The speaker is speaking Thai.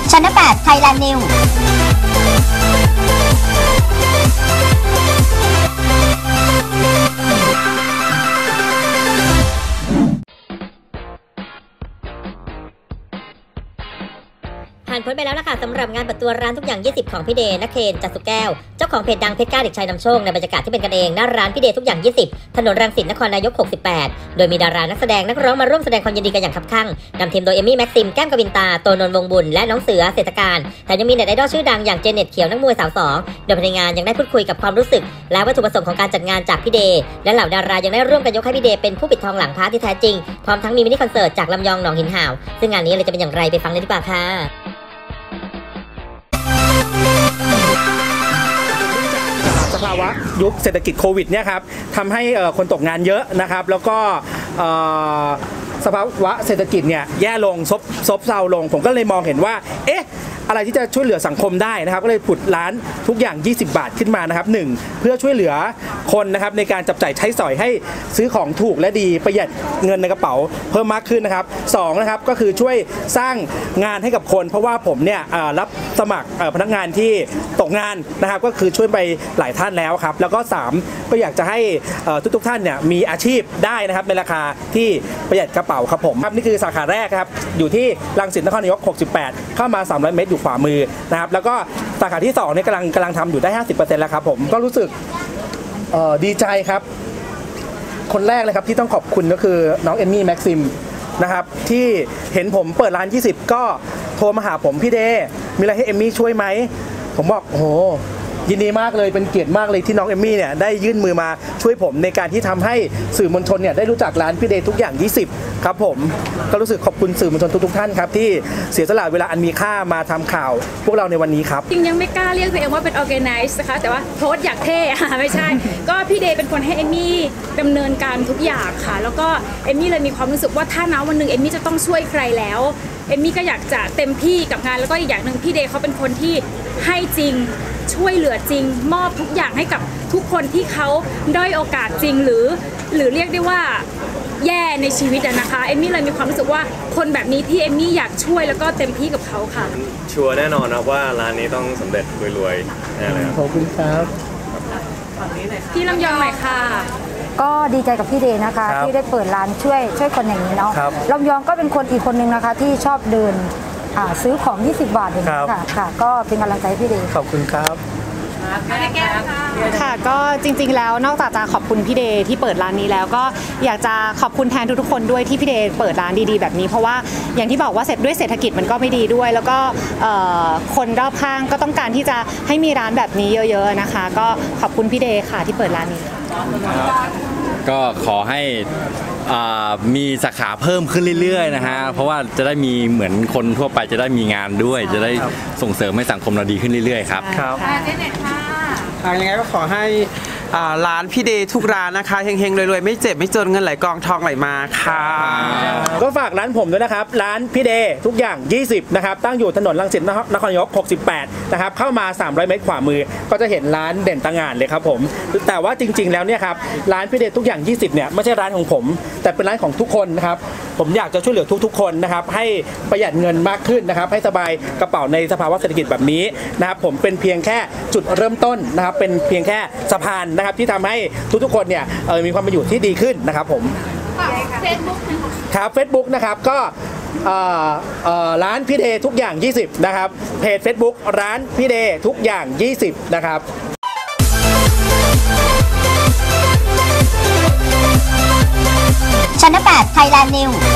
ชั้น8 Thailand News ผ่านพ้นไปแล้วนะคะสำหรับงานเปิดตัวร้านทุกอย่าง20ของพี่เดย์นักเคนจัสุแก้วเจ้าของเพจดังเพชรกล้าเด็กชายนำโชคในบรรยากาศที่เป็นกันเองหน้าร้านพี่เดย์ทุกอย่าง20ถนนรังสิตนครนายก68โดยมีดารานักแสดงนักร้องมาร่วมแสดงความยินดีกันอย่างคับคั่งนำทีมโดยเอมี่แม็กซิมแก้มกวินตาโตนนท์วงบุญและน้องเสือเศรษฐการแถมยังมีเน็ตไอดอลชื่อดังอย่างเจเน็ตเขียวนักมวยสาว2โดยภายในงานยังได้พูดคุยกับความรู้สึกและวัตถุประสงค์ของการจัดงานจากพี่เดย์และเหล่าดารายังได้ร่วมกันยกให้พี่เดย์เป็นผู้ปิดทองหลังพระที่แท้จริงพร้อมทั้งมีมินิคอนเสิร์ตจากลำยองหนองหินห่าวซึ่งงานนี้เลยจะเป็นอย่างไรไปฟังเลยดีกว่าค่ะสภาวะยุคเศรษฐกิจโควิดเนี่ยครับทำให้คนตกงานเยอะนะครับแล้วก็สภาวะเศรษฐกิจเนี่ยแย่ลงซบเซาลงผมก็เลยมองเห็นว่าอะไรที่จะช่วยเหลือสังคมได้นะครับก็เลยผุดร้านทุกอย่าง20 บาทขึ้นมานะครับ1เพื่อช่วยเหลือคนนะครับในการจับจ่ายใช้สอยให้ซื้อของถูกและดีประหยัดเงินในกระเป๋าเพิ่มมากขึ้นนะครับ2นะครับก็คือช่วยสร้างงานให้กับคนเพราะว่าผมเนี่ยรับสมัครพนักงานที่ตกงานนะครับก็คือช่วยไปหลายท่านแล้วครับแล้วก็3ก็อยากจะให้ทุกท่านเนี่ยมีอาชีพได้นะครับในราคาที่ประหยัดกระเป๋าครับผมครับนี่คือสาขาแรกครับอยู่ที่รังสิตนครนายก68เข้ามา300 เมตรขวามือนะครับแล้วก็สาขาที่2เนี่ยกำลังทำอยู่ได้ 50% แล้วครับผมก็รู้สึกดีใจครับคนแรกเลยครับที่ต้องขอบคุณก็คือน้องเอมมี่แม็กซิมนะครับที่เห็นผมเปิดร้าน20ก็โทรมาหาผมพี่เดย์มีอะไรให้เอมมี่ช่วยไหมผมบอกโอ้โหยินดีมากเลยเป็นเกียรติมากเลยที่น้องเอมมี่เนี่ยได้ยื่นมือมาช่วยผมในการที่ทำให้สื่อมวลชนเนี่ยได้รู้จักร้านพี่เดย์ทุกอย่าง20ครับผมก็รู้สึกขอบคุณสื่อมวลชนทุกท่านครับที่เสียสละเวลาอันมีค่ามาทำข่าวพวกเราในวันนี้ครับจริงยังไม่กล้าเรียกตัวเองว่าเป็น organize นะคะแต่ว่าโพสอยากเท่ไม่ใช่ ก็พี่เดย์เป็นคนให้เอมมี่ดำเนินการทุกอย่างค่ะแล้วก็เอมมี่เลยมีความรู้สึกว่าถ้าวันหนึ่งเอมมี่จะต้องช่วยใครแล้วเอมมี่ก็อยากจะเต็มที่กับงานแล้วก็อีกอย่างหนึ่งพี่เดย์เขาเป็นคนที่ให้จริงช่วยเหลือจริงมอบทุกอย่างให้กับทุกคนที่เขาด้อยโอกาสจริงหรือเรียกได้ว่าแย่ในชีวิตนะคะเอมมี่เลยมีความรู้สึกว่าคนแบบนี้ที่เอมมี่อยากช่วยแล้วก็เต็มที่กับเขาค่ะชัวร์แน่นอนนะว่าร้านนี้ต้องสำเร็จรวยๆแน่เลยครับขอบคุณครับพี่ลำยองหน่อยค่ะก็ดีใจกับพี่เดย์นะคะที่ได้เปิดร้านช่วยคนอย่างนี้เนาะลำยองก็เป็นคนอีกคนนึงนะคะที่ชอบเดินซื้อของ20 บาทอย่างนี้ค่ะก็เป็นกำลังใจพี่เดย์ขอบคุณครับค่ะก็จริงๆแล้วนอกจากจะขอบคุณพี่เดย์ที่เปิดร้านนี้แล้วก็อยากจะขอบคุณแทนทุกๆคนด้วยที่พี่เดย์เปิดร้านดีๆแบบนี้เพราะว่าอย่างที่บอกว่าด้วยเศรษฐกิจมันก็ไม่ดีด้วยแล้วก็คนรอบข้างก็ต้องการที่จะให้มีร้านแบบนี้เยอะๆนะคะก็ขอบคุณพี่เดย์ค่ะที่เปิดร้านนี้ก็ขอให้มีสาขาเพิ่มขึ้นเรื่อยๆนะฮะเพราะว่าจะได้มีเหมือนคนทั่วไปจะได้มีงานด้วยจะได้ส่งเสริมให้สังคมเราดีขึ้นเรื่อยๆครับครับยังไงก็ขอให้ร้านพี่เดย์ทุกร้านนะคะเฮงๆรวยๆไม่เจ็บไม่จนเงินไหลกองทองไหลมาค่ะก็ฝากร้านผมด้วยนะครับร้านพี่เดย์ทุกอย่าง20นะครับตั้งอยู่ถนนรังสิตนครนายก68นะครับเข้ามา300 เมตรขวามือก็จะเห็นร้านเด่นตางานเลยครับผมแต่ว่าจริงๆแล้วเนี่ยครับร้านพี่เดย์ทุกอย่าง20เนี่ยไม่ใช่ร้านของผมแต่เป็นร้านของทุกคนนะครับผมอยากจะช่วยเหลือทุกๆคนนะครับให้ประหยัดเงินมากขึ้นนะครับให้สบายกระเป๋าในสภาวะเศรษฐกิจแบบนี้นะครับผมเป็นเพียงแค่จุดเริ่มต้นนะครับเป็นเพียงแค่สะพานนะครับที่ทำให้ทุกๆคนเนี่ยมีความเป็นอยู่ที่ดีขึ้นนะครับผมครับ Facebook นะครับก็ร้านพี่เดย์ทุกอย่าง20นะครับเพจ Facebook ร้านพี่เดย์ทุกอย่าง20นะครับชั้น8 Thailand News